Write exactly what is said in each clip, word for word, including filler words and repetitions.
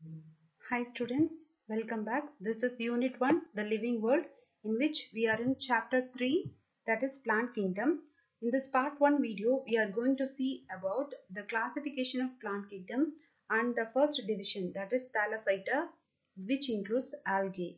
Hi students, welcome back. This is Unit one, The Living World, in which we are in Chapter three, that is Plant Kingdom. In this Part one video, we are going to see about the classification of Plant Kingdom and the first division, that is Thallophyta, which includes algae.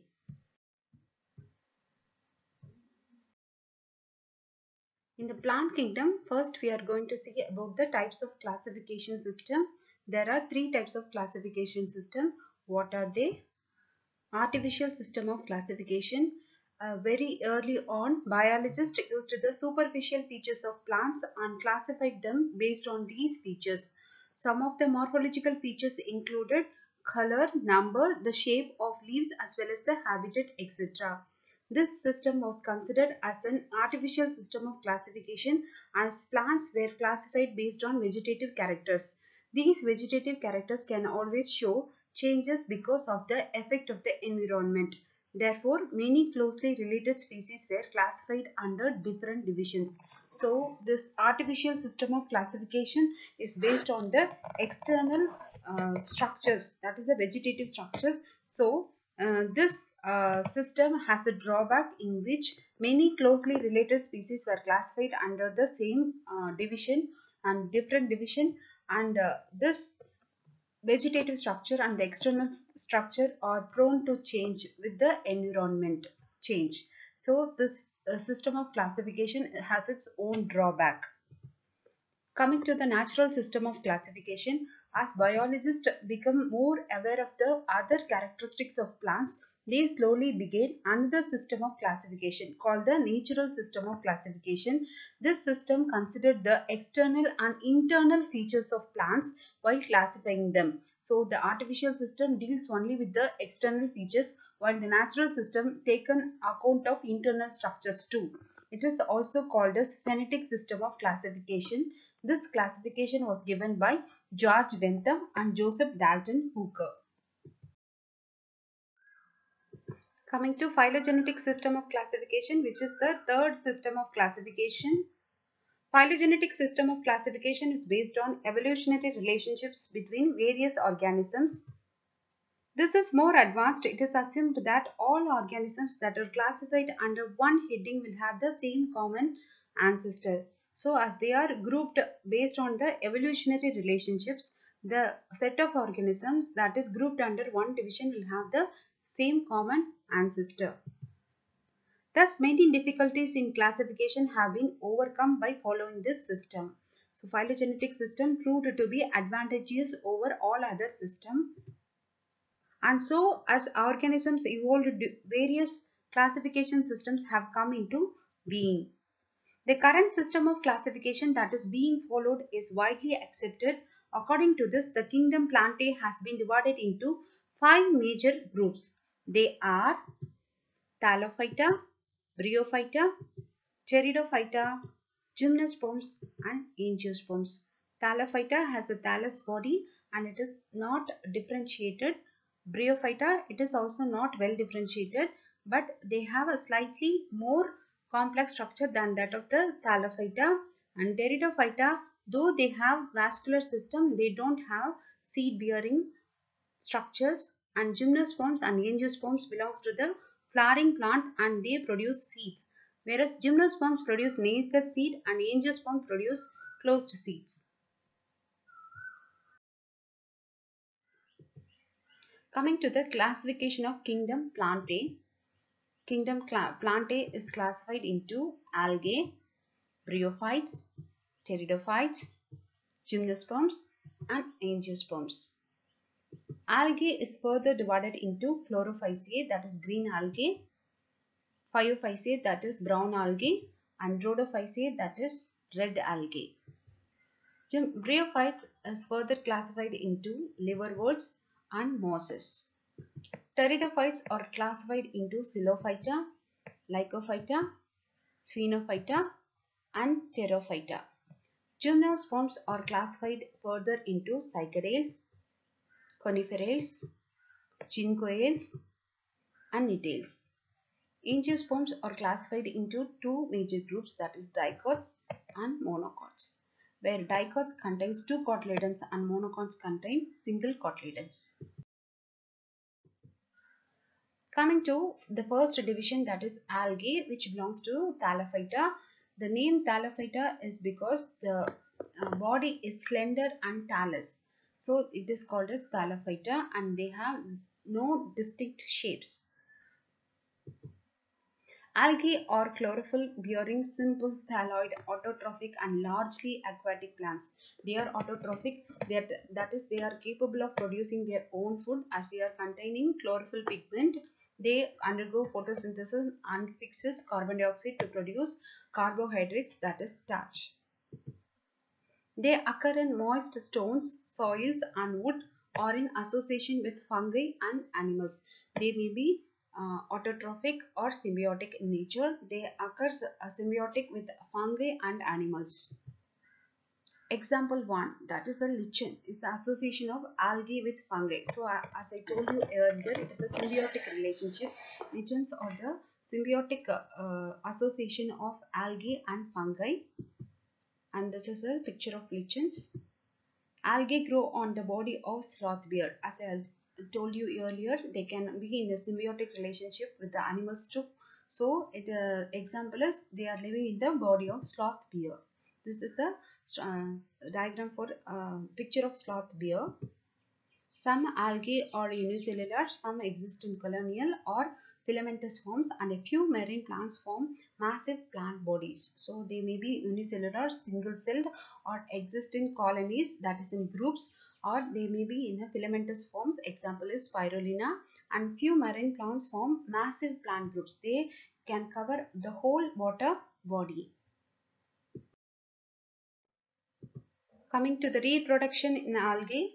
In the Plant Kingdom, first we are going to see about the types of classification system. There are three types of classification system. What are they? Artificial system of classification. Uh, very early on, biologists used the superficial features of plants and classified them based on these features. Some of the morphological features included color, number, the shape of leaves as well as the habitat, et cetera. This system was considered as an artificial system of classification, as plants were classified based on vegetative characters. These vegetative characters can always show changes because of the effect of the environment. Therefore, many closely related species were classified under different divisions. So, this artificial system of classification is based on the external uh, structures, that is the vegetative structures. So, uh, this uh, system has a drawback in which many closely related species were classified under the same uh, division and different division, and uh, this vegetative structure and the external structure are prone to change with the environment change. So this uh, system of classification has its own drawback. Coming to the natural system of classification, as biologists become more aware of the other characteristics of plants, they slowly began another system of classification called the natural system of classification. This system considered the external and internal features of plants while classifying them. So the artificial system deals only with the external features, while the natural system taken account of internal structures too. It is also called as phonetic system of classification. This classification was given by George Bentham and Joseph Dalton Hooker. Coming to phylogenetic system of classification, which is the third system of classification. Phylogenetic system of classification is based on evolutionary relationships between various organisms. This is more advanced. It is assumed that all organisms that are classified under one heading will have the same common ancestor. So as they are grouped based on the evolutionary relationships, the set of organisms that is grouped under one division will have the same common ancestor. Thus, many difficulties in classification have been overcome by following this system. So phylogenetic system proved to be advantageous over all other systems. And so, as organisms evolved, various classification systems have come into being. The current system of classification that is being followed is widely accepted. According to this, the kingdom Plantae has been divided into five major groups. They are Thallophyta, Bryophyta, Pteridophyta, Gymnosperms and Angiosperms. Thallophyta has a thallus body and it is not differentiated. Bryophyta, it is also not well differentiated, but they have a slightly more complex structure than that of the Thallophyta. And Pteridophyta, though they have vascular system, they don't have seed bearing structures. And Gymnosperms and Angiosperms belongs to the flowering plant and they produce seeds, whereas Gymnosperms produce naked seed and Angiosperms produce closed seeds. Coming to the classification of kingdom Plantae. Kingdom Plantae is classified into algae, bryophytes, pteridophytes, gymnosperms and angiosperms. Algae is further divided into chlorophyceae, that is green algae, phaeophyceae, that is brown algae, and rhodophyceae, that is red algae. Bryophytes is further classified into liverworts and mosses. Pteridophytes are classified into Xylophyta, Lycophyta, Sphenophyta and Pterophyta. Gymnosperms are classified further into Cycadales, Coniferales, Ginkgoales and Nitales. Angiosperms are classified into two major groups, that is dicots and monocots, where dicots contains two cotyledons and monocots contain single cotyledons. Coming to the first division, that is algae, which belongs to Thallophyta. The name Thallophyta is because the uh, body is slender and thallus. So it is called as Thallophyta, and they have no distinct shapes. Algae are chlorophyll bearing simple thalloid, autotrophic and largely aquatic plants. They are autotrophic, that, that is they are capable of producing their own food as they are containing chlorophyll pigment. They undergo photosynthesis and fixes carbon dioxide to produce carbohydrates, that is starch. They occur in moist stones, soils and wood, or in association with fungi and animals. They may be uh, autotrophic or symbiotic in nature. They occur uh, symbiotic with fungi and animals. Example one, that is a lichen, is the association of algae with fungi. So uh, as I told you earlier, it is a symbiotic relationship. Lichens are the symbiotic uh, uh, association of algae and fungi. And this is a picture of lichens. Algae grow on the body of sloth bear. As I told you earlier, they can be in a symbiotic relationship with the animals too. So the example is they are living in the body of sloth bear. This is the uh, diagram for uh, picture of sloth bear. Some algae are unicellular, some exist in colonial or filamentous forms, and a few marine plants form massive plant bodies. So they may be unicellular, single-celled, or exist in colonies, that is in groups, or they may be in a filamentous forms. Example is spirulina. And few marine plants form massive plant groups. They can cover the whole water body. Coming to the reproduction in algae.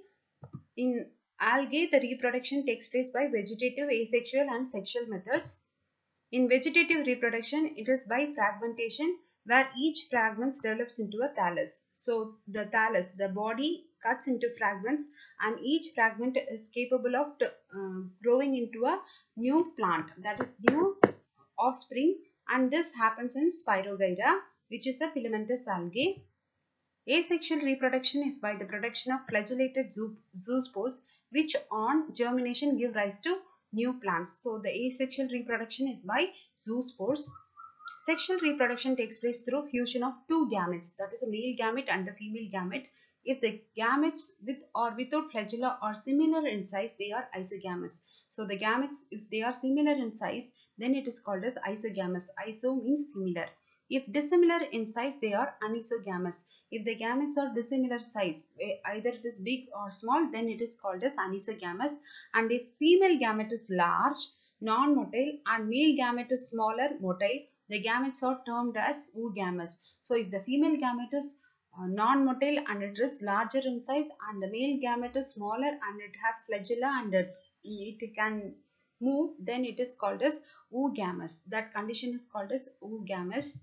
In algae, the reproduction takes place by vegetative, asexual and sexual methods. In vegetative reproduction, it is by fragmentation, where each fragment develops into a thallus. So the thallus, the body cuts into fragments, and each fragment is capable of uh, growing into a new plant, that is new offspring, and this happens in Spirogyra, which is a filamentous algae. Asexual reproduction is by the production of flagellated zoospores, which on germination give rise to new plants. So the asexual reproduction is by zoospores. Sexual reproduction takes place through fusion of two gametes, that is a male gamete and the female gamete. If the gametes with or without flagella are similar in size, they are isogamous. So the gametes, if they are similar in size, then it is called as isogamous. Iso means similar. If dissimilar in size, they are anisogamous. If the gametes are dissimilar size, either it is big or small, then it is called as anisogamous. And if female gamete is large, non-motile, and male gamete is smaller, motile, the gametes are termed as oogamous. So if the female gamete is uh, non-motile and it is larger in size, and the male gamete is smaller and it has flagella and it, it can move, then it is called as oogamous. That condition is called as oogamous.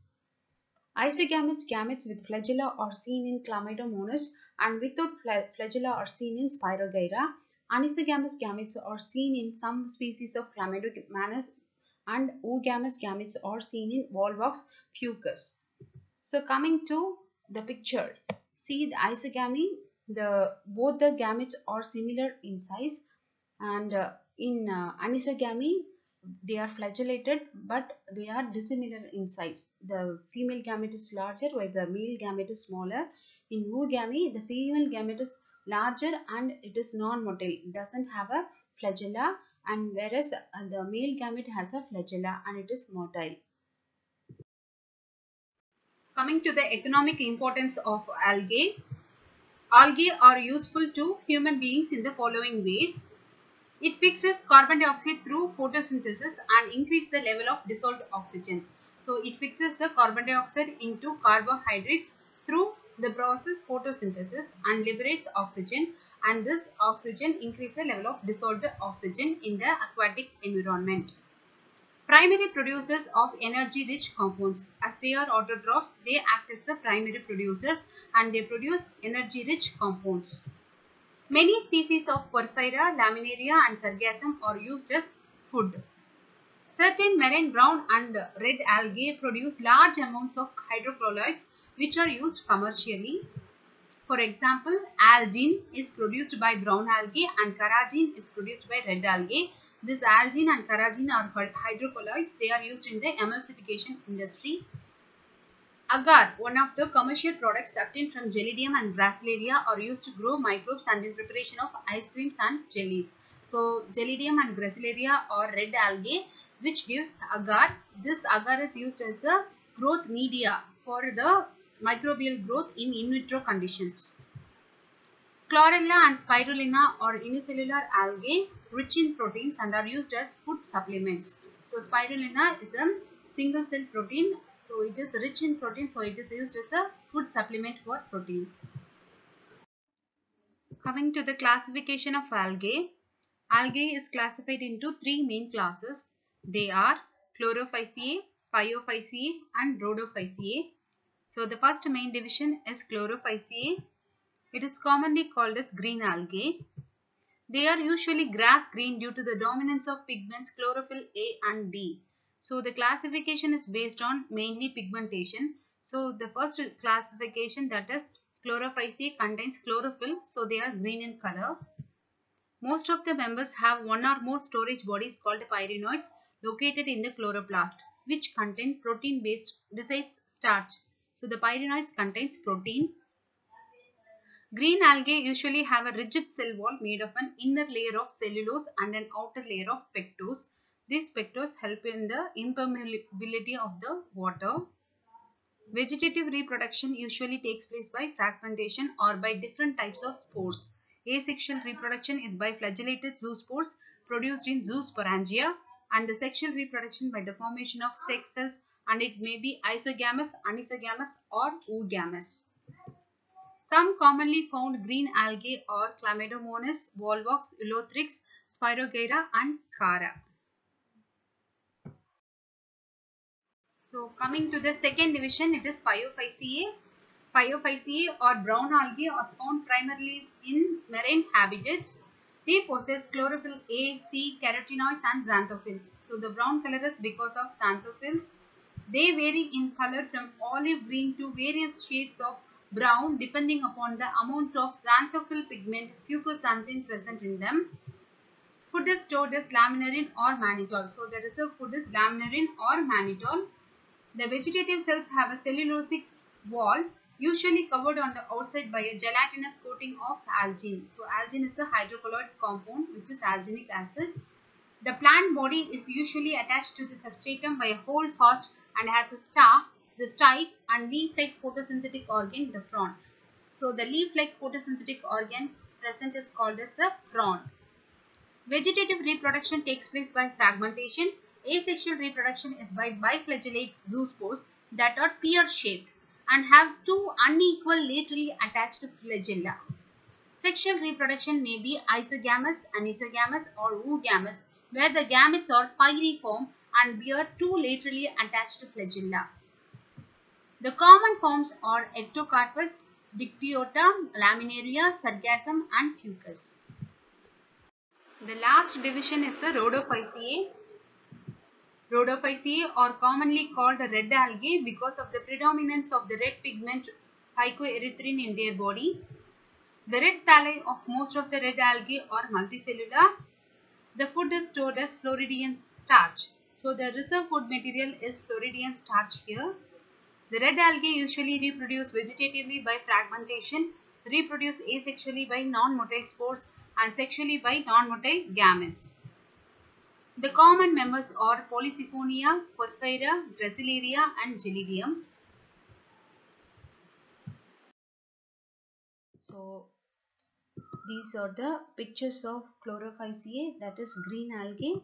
Isogamous gametes with flagella are seen in Chlamydomonas, and without flagella are seen in Spirogyra. Anisogamous gametes are seen in some species of Chlamydomonas, and oogamous gametes are seen in Volvox fucus. So coming to the picture, see the isogamy, the both the gametes are similar in size, and uh, in uh, anisogamy they are flagellated, but they are dissimilar in size. The female gamete is larger while the male gamete is smaller. In oogamy, the female gamete is larger and it is non-motile, it doesn't have a flagella, and whereas uh, the male gamete has a flagella and it is motile. Coming to the economic importance of algae. Algae are useful to human beings in the following ways. It fixes carbon dioxide through photosynthesis and increase the level of dissolved oxygen. So it fixes the carbon dioxide into carbohydrates through the process photosynthesis and liberates oxygen, and this oxygen increases the level of dissolved oxygen in the aquatic environment. Primary producers of energy rich compounds. As they are autotrophs, they act as the primary producers and they produce energy rich compounds. Many species of Porphyra, Laminaria and Sargassum are used as food. Certain marine brown and red algae produce large amounts of hydrocolloids which are used commercially. For example, algin is produced by brown algae and carrageen is produced by red algae. This algene and carrageen are hydrocolloids. They are used in the emulsification industry. Agar, one of the commercial products obtained from Gelidium and Gracilaria, are used to grow microbes and in preparation of ice creams and jellies. So, Gelidium and Gracilaria are red algae which gives agar. This agar is used as a growth media for the microbial growth in in vitro conditions. Chlorella and Spirulina are unicellular algae rich in proteins and are used as food supplements. So, Spirulina is a single cell protein. So, it is rich in protein. So, it is used as a food supplement for protein. Coming to the classification of algae. Algae is classified into three main classes. They are Chlorophyceae, Phaeophyceae and Rhodophyceae. So, the first main division is Chlorophyceae. It is commonly called as green algae. They are usually grass green due to the dominance of pigments chlorophyll A and B. So the classification is based on mainly pigmentation. So the first classification, that is Chlorophyceae, contains chlorophyll. So they are green in color. Most of the members have one or more storage bodies called pyrenoids located in the chloroplast, which contain protein based besides starch. So the pyrenoids contains protein. Green algae usually have a rigid cell wall made of an inner layer of cellulose and an outer layer of pectose. These pectose help in the impermeability of the water. Vegetative reproduction usually takes place by fragmentation or by different types of spores. Asexual reproduction is by flagellated zoospores produced in zoosporangia, and the sexual reproduction by the formation of sex cells, and it may be isogamous, anisogamous or oogamous. Some commonly found green algae are Chlamydomonas, Volvox, Ulothrix, Spirogyra and Chara. So coming to the second division, it is Phaeophyceae. Phaeophyceae or brown algae are found primarily in marine habitats. They possess chlorophyll A, C, carotenoids and xanthophylls. So the brown color is because of xanthophylls. They vary in color from olive green to various shades of brown depending upon the amount of xanthophyll pigment fucoxanthin present in them. Food is stored as laminarin or mannitol. So there is a food is laminarin or mannitol. The vegetative cells have a cellulosic wall usually covered on the outside by a gelatinous coating of algine. So algine is the hydrocolloid compound which is alginic acid. The plant body is usually attached to the substratum by a holdfast and has a stalk, the stike and leaf-like photosynthetic organ, the frond. So the leaf-like photosynthetic organ present is called as the frond. Vegetative reproduction takes place by fragmentation. Asexual reproduction is by biflagellate zoospores that are pear-shaped and have two unequal laterally attached flagella. Sexual reproduction may be isogamous, anisogamous or oogamous, where the gametes are pyriform and bear two laterally attached flagella. The common forms are Ectocarpus, Dictyota, Laminaria, Sargassum and Fucus. The last division is the Rhodophyceae. Rhodophyceae are commonly called red algae because of the predominance of the red pigment phycoerythrin in their body. The red thalli of most of the red algae are multicellular. The food is stored as Floridian starch. So the reserve food material is Floridian starch here. The red algae usually reproduce vegetatively by fragmentation, reproduce asexually by non-motile spores and sexually by non-motile gametes. The common members are Polysiphonia, Porphyra, Gracilaria and Gelidium. So these are the pictures of Chlorophyceae, that is green algae,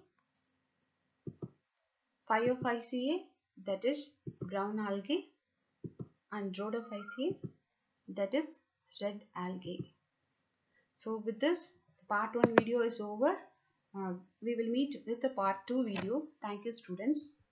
Phaeophyceae, that is brown algae, and Rhodophyceae, that is red algae. So with this, the part one video is over. Uh, we will meet with the part two video. Thank you, students.